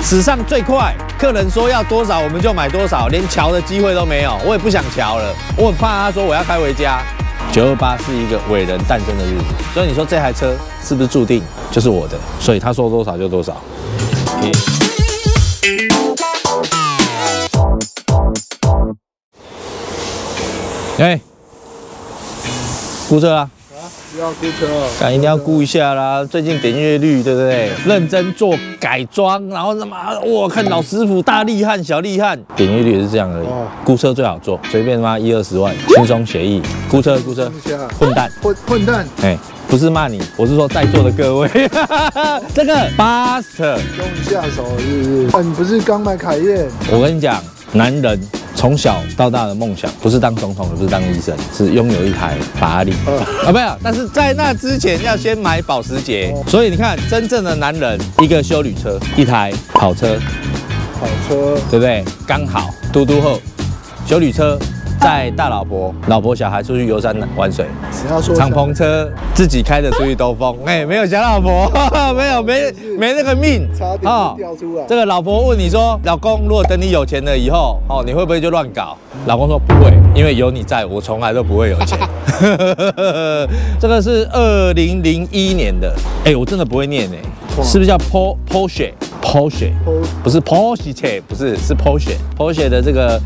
史上最快，客人说要多少我们就买多少，连瞧的机会都没有，我也不想瞧了，我很怕他说我要开回家。928是一个伟人诞生的日子，所以你说这台车是不是注定就是我的？所以他说多少就多少。哎，估车啊！ 不要估车哦， 一定要估一下啦！最近点阅率对不对？认真做改装，然后他妈哇，看老师傅大厉害小厉害，点阅率也是这样而已。估车最好做，随便妈10-20万，轻松协议。估车，混蛋， 混蛋！ 哎，不是骂你，我是说在座的各位，这个 Buster 用下手是不是？你不是刚买凯宴？ 我跟你讲，男人从小到大的梦想不是当总统，也不是当医生，是拥有一台法拉利。没有，但是在那之前要先买保时捷。所以你看，真正的男人，一个休旅车，一台跑车，对不对？刚好嘟嘟后，休旅车载大老婆小孩出去游山玩水，敞篷车自己开着出去兜风。哎，没有小老婆，没那个命， 差点就掉出来。 这个老婆问你说，老公，如果等你有钱了以后，你会不会就乱搞？老公说不会，因为有你在，我从来都不会有钱。这个是2001年的，哎，我真的不会念哎，是不是叫 Porsche？ 不是 Porsche， 不是，是 Porsche 的这个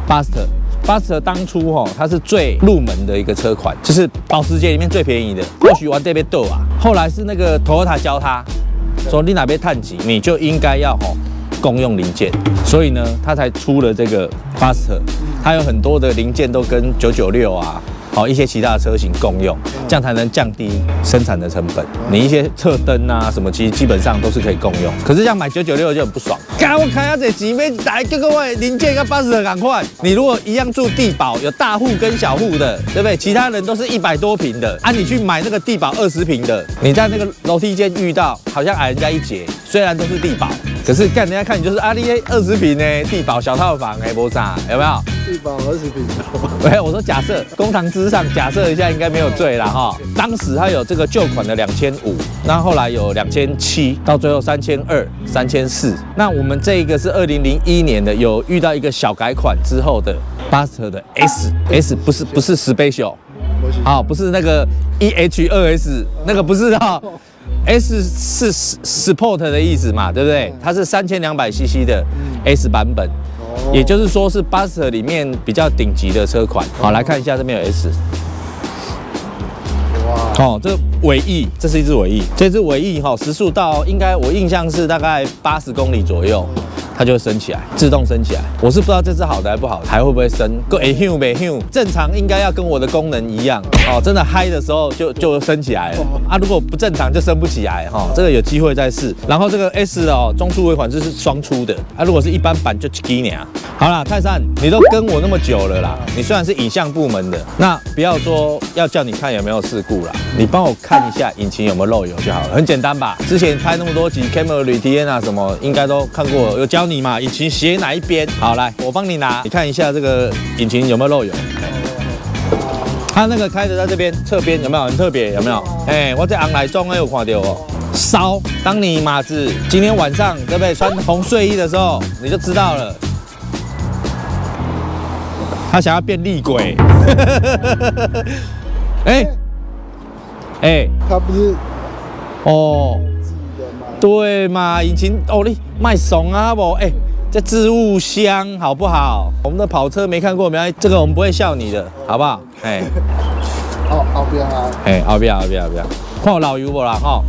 Buster 当初它是最入门的一个车款，就是保时捷里面最便宜的。或许玩这边斗啊，后来是那个 Toyota 教他说，你哪边探级，你就应该要共用零件，所以呢，他才出了这个 Buster， 它有很多的零件都跟996啊。一些其他的车型共用，这样才能降低生产的成本。你一些侧灯啊什么，其实基本上都是可以共用。可是这样买996就很不爽。干我开下这几枚来，各位零件跟Buster赶快。你如果一样住地堡，有大户跟小户的，对不对？其他人都是100多坪的啊，你去买那个地堡20坪的，你在那个楼梯间遇到，好像矮人家一截。虽然都是地堡，可是干人家看你就是你20坪呢，地堡小套房没啥，有没有？ 地堡20坪。 没有，我说假设公堂之上假设一下，应该没有罪啦哈。当时它有这个旧款的2500，那后来有2700，到最后3200、3400。那我们这一个是2001年的，有遇到一个小改款之后的 Buster 的 S 不是 Special， 不是那个 EH2S 那个不是S 是 Sport 的意思嘛，对不对？它是3200cc 的 S 版本。也就是说是 Buster 里面比较顶级的车款。好，来看一下这边有 S。哇！这尾翼，这是一只尾翼。这只尾翼时速到应该我印象是大概80公里左右，它就会升起来，自动升起来。我是不知道这只好的还不好，还会不会升？正常应该要跟我的功能一样真的嗨的时候就升起来了啊。如果不正常就升不起来这个有机会再试。然后这个 S 中出尾款是双出的啊，如果是一般版就1年。好啦，泰山，你都跟我那么久了啦，你虽然是影像部门的，那不要说要叫你看有没有事故啦，你帮我看一下引擎有没有漏油就好了，很简单吧？之前拍那么多集 Camry TN 啊什么，应该都看过，有教你嘛，引擎斜哪一边？好，来，我帮你拿，你看一下这个引擎有没有漏油。它那个开的在这边侧边有没有很特别？有没有？我在昂来中有看到哦。烧，当你马子今天晚上对不对穿红睡衣的时候，你就知道了。他想要变厉鬼。 他不是对嘛，引擎你卖怂啊不？这置物箱好不好？我们的跑车没看过没关系，这个我们不会笑你的，好不好？ 后边啊， 后边，看我老油不啦哈？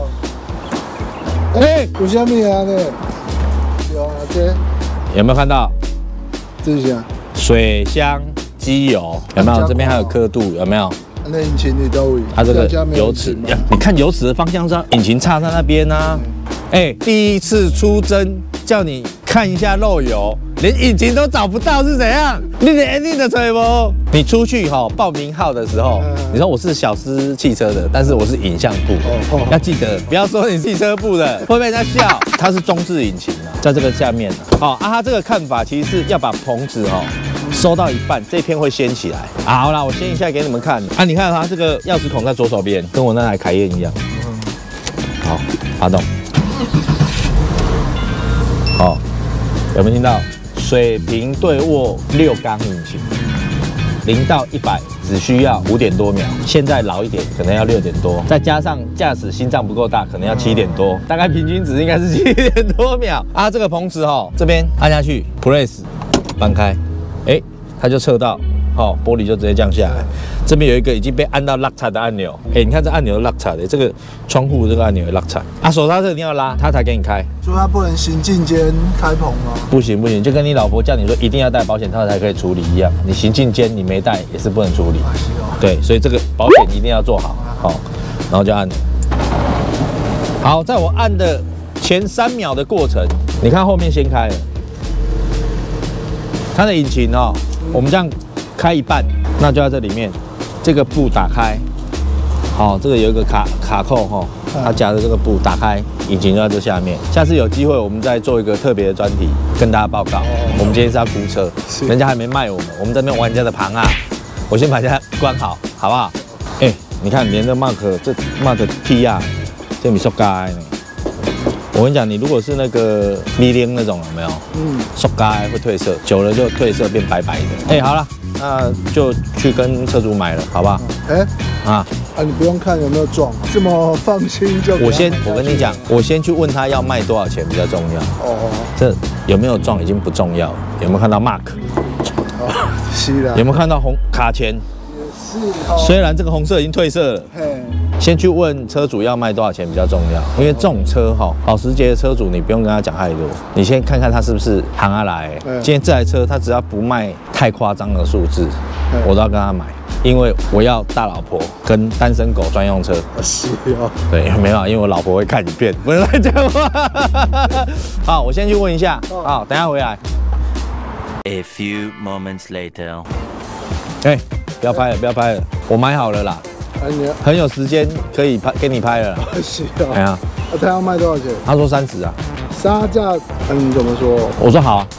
有啥物啊呢？有啊，这有没有看到？ 这是啥？ 水箱机油有没有？这边还有刻度有没有？ 那引擎你都有？ 它这个油尺，你看油尺的方向上，引擎插在那边啊。第一次出征叫你看一下漏油，连引擎都找不到是怎样？你连你的吹不？你出去报名号的时候，你说我是小司汽车的，但是我是影像部，要记得不要说你汽车部的，会被人家笑。它是中置引擎啊，在这个下面它这个看法其实是要把棚子收到一半，这片会掀起来。好啦，我掀一下给你们看。你看它这个钥匙孔在左手边，跟我那台凯宴一样。好，发动。 好、有没有听到？水平对卧6缸引擎，0到100只需要5点多秒。现在老一点，可能要6点多，再加上驾驶心脏不够大，可能要7点多，大概平均值应该是7点多秒啊。这个棚子哈，这边按下去 ，press 搬开，哎，它就测到。哦，玻璃就直接降下来。这边有一个已经被按到落踩的按钮，哎，你看这按钮落踩的，这个窗户这个按钮也落踩啊。手刹车一定要拉，它才给你开。 所以它不能行进间开棚吗？ 不行不行，就跟你老婆叫你说一定要带保险套才可以处理一样，你行进间你没带也是不能处理。对，所以这个保险一定要做好。好，然后就按。好，在我按的前3秒的过程，你看后面先开了，它的引擎哦，我们这样。开一半，那就在这里面，这个布打开，好，这个有一个卡扣哈，它夹着这个布打开，引擎就在这下面。下次有机会我们再做一个特别的专题，跟大家报告。我们今天是要估车，人家还没卖我们这边玩人家的盘啊，我先把人家关好，好不好？哎，你看连这 Mark 这 Mark T 啊，这米塑胶呢。我跟你讲，你如果是那个米零那种有没有？塑胶会褪色，久了就褪色变白白的。哎，好了。那就去跟车主买了，好不好？ 你不用看有没有撞，这么放心就。 我跟你讲，我先去问他要卖多少钱比较重要。哦，这有没有撞已经不重要了，有没有看到 Mark？ 哦，是的。 有没有看到红卡钳？也是。虽然这个红色已经褪色了。先去问车主要卖多少钱比较重要，因为这种车哈，保时捷的车主你不用跟他讲太多，你先看看他是不是行下来。今天这台车他只要不卖太夸张的数字，我都要跟他买，因为我要大老婆跟单身狗专用车。 是哦。对， 没有，因为我老婆会看影片，不能乱讲话。好，我先去问一下，好，等一下回来。 A few moments later。 哎，不要拍了，不要拍了，我买好了啦。很有时间可以拍，给你拍了。 是啊。哎呀，他要卖多少钱？ 他说30啊。 杀价，你怎么说？ 我说好啊。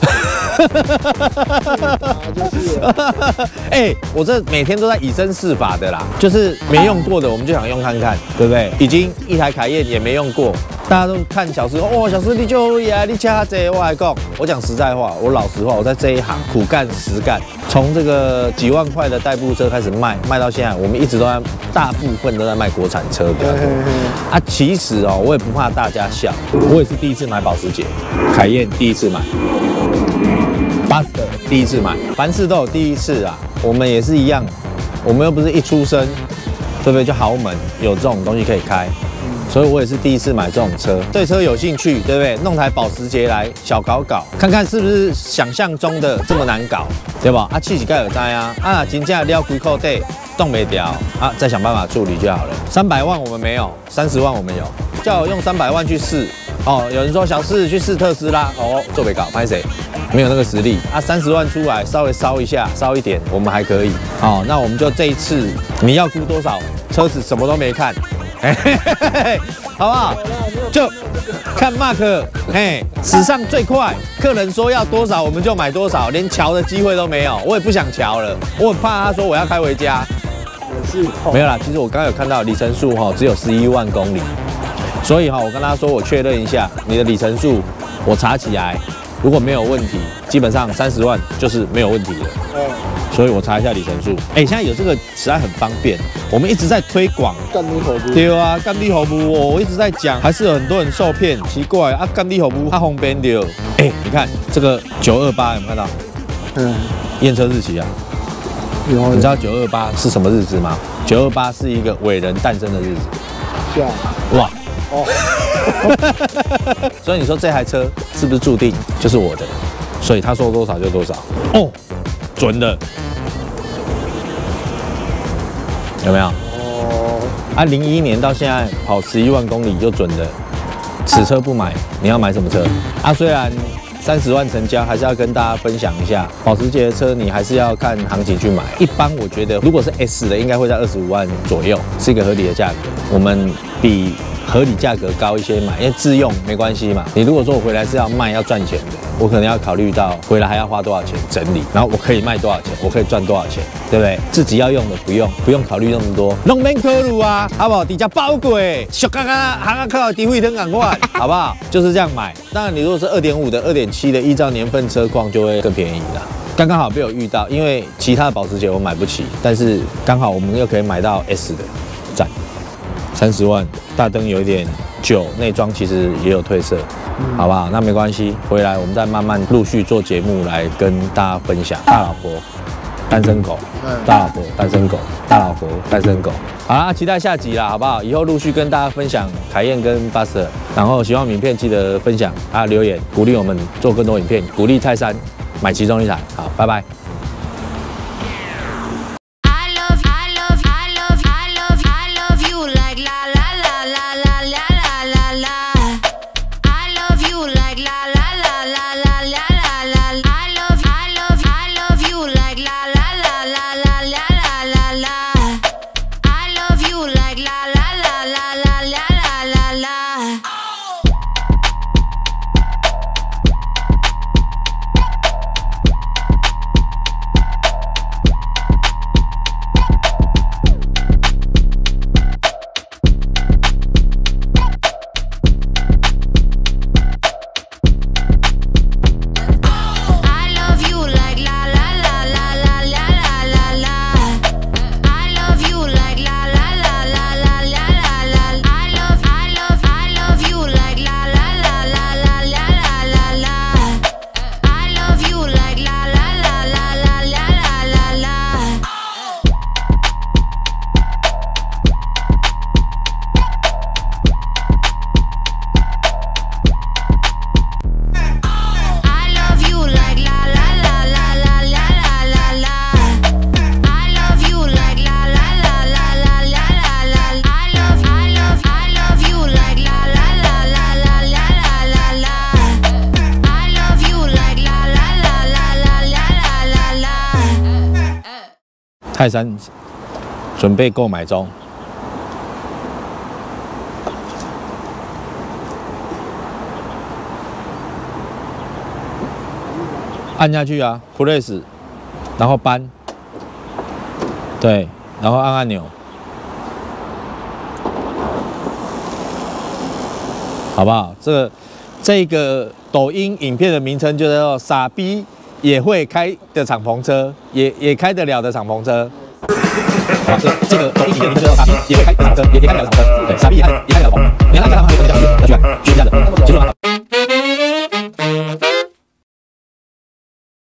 哎，我这每天都在以身试法的啦，就是没用过的我们就想用看看，对不对？已经一台凯宴也没用过，大家都看小师哦，小师你就呀，你掐这我来讲，我讲实在话，我老实话，我在这一行苦干实干，从这个几万块的代步车开始卖到现在，我们一直都在大部分都在卖国产车比较多啊。其实哦，我也不怕大家笑，我也是第一次买保时捷，凯宴第一次买。Buster 第一次买，凡事都有第一次啊，我们也是一样，我们又不是一出生，对不对？就豪门有这种东西可以开，所以我也是第一次买这种车，对车有兴趣，对不对？弄台保时捷来小搞，看看是不是想象中的这么难搞，对吧？啊，气起盖尔灾啊，真正撩龟扣带动没掉啊，再想办法处理就好了。300万我们没有，30万我们有，叫我用300万去试。哦，有人说小四去试特斯拉，哦，做没搞，拍谁？没有那个实力啊，30万出来稍微烧一下，烧一点，我们还可以。好，那我们就这一次，你要估多少？车子什么都没看，好不好？就看 Mark， 史上最快，客人说要多少我们就买多少，连瞧的机会都没有，我也不想瞧了，我很怕他说我要开回家。没有啦，其实我刚刚有看到里程数只有11万公里。所以我跟他说，我确认一下你的里程数，我查起来，如果没有问题，基本上30万就是没有问题的。所以我查一下里程数。现在有这个实在很方便，我们一直在推广。 干你好不？ 对啊，干你好不？我一直在讲，还是有很多人受骗，奇怪啊，干你好不？他红边的。你看这个928有没有看到？验车日期啊。你知道928是什么日子吗？928是一个伟人诞生的日子。 是啊。 哇。所以你说这台车是不是注定就是我的？所以他说多少就多少哦，准的，有没有？01年到现在跑11万公里就准的，此车不买，你要买什么车？虽然30万成交，还是要跟大家分享一下，保时捷的车你还是要看行情去买。一般我觉得，如果是 S 的，应该会在25万左右，是一个合理的价格。我们比合理价格高一些买，因为自用没关系嘛。你如果说我回来是要卖要赚钱的，我可能要考虑到回来还要花多少钱整理，然后我可以卖多少钱，我可以赚多少钱，对不对？自己要用的不用考虑那么多，弄免考虑啊，好不好？底价包贵，小刚刚还靠低位灯赶快，好不好？就是这样买。当然，你如果是2.5的、2.7的，依照年份车况就会更便宜啦。刚刚好被我遇到，因为其他的保时捷我买不起，但是刚好我们又可以买到 S 的，赞，30万，大灯有一点旧，内装其实也有褪色，好不好？那没关系，回来我们再慢慢陆续做节目来跟大家分享。大老婆，单身狗，大老婆，单身狗，大老婆，单身狗。好啦，期待下集啦，好不好？以后陆续跟大家分享凯宴跟 Buster， 然后喜欢影片记得分享啊，留言鼓励我们做更多影片，鼓励泰山买其中一台。好，拜拜。泰山准备购买中，按下去啊 ，Press， 然后搬，对，然后按按钮，好不好？这个抖音影片的名称就叫做“傻逼也会开的敞篷车”，也开得了的敞篷车。好，这个抖音影片名称叫做“傻逼也会开的敞篷车”，也开得了的敞篷车。对，傻逼也开得了敞篷车。你看他敞篷车有个叫学一下的，结束了。